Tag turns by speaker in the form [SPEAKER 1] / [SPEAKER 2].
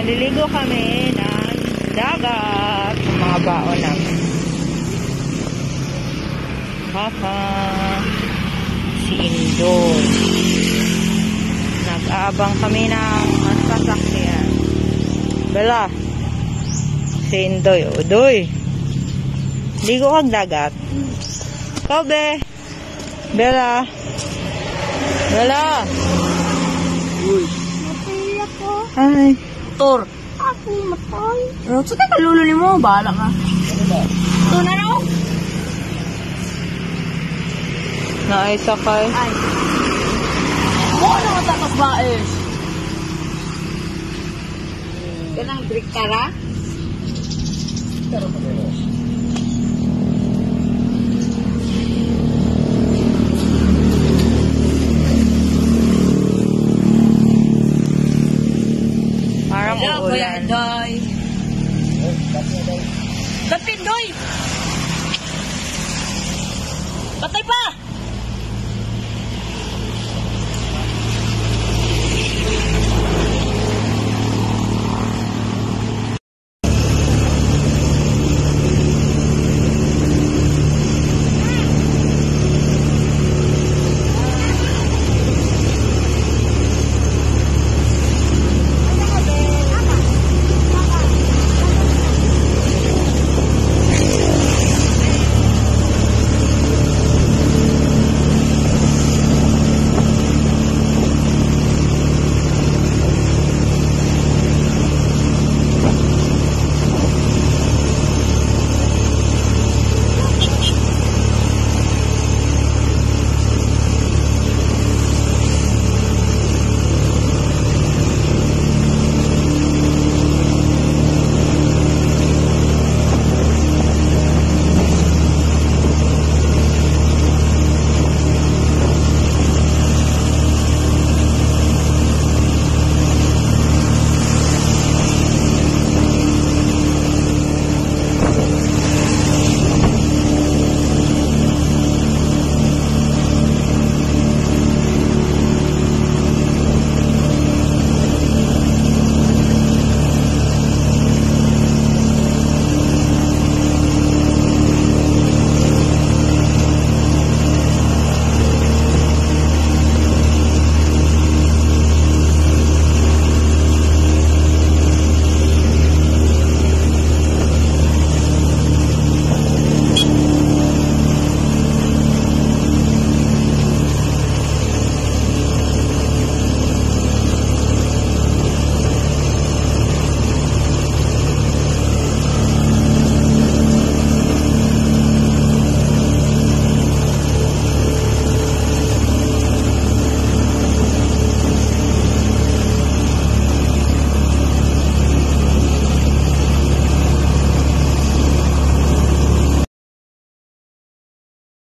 [SPEAKER 1] Maliligo kami ng dagat sa mga baon namin. Papa, si Indoy. Nag-aabang kami ng sasakyan. Bella, si Indoy. Udoy, ligo kag dagat. Kobe, Bella. Bella.
[SPEAKER 2] Uy.
[SPEAKER 3] Matay ako.
[SPEAKER 1] Ay.
[SPEAKER 2] Tor.
[SPEAKER 3] Ako matay.
[SPEAKER 2] Sa ka kalulo ni mo, bahala ka. Ito na no?
[SPEAKER 1] Naisakay.
[SPEAKER 2] Ay. Mo na matakas baes. Kanang break tara? Pero magano.
[SPEAKER 1] Parang uulan.
[SPEAKER 2] Doy. Dapin, Doy! Patay pa!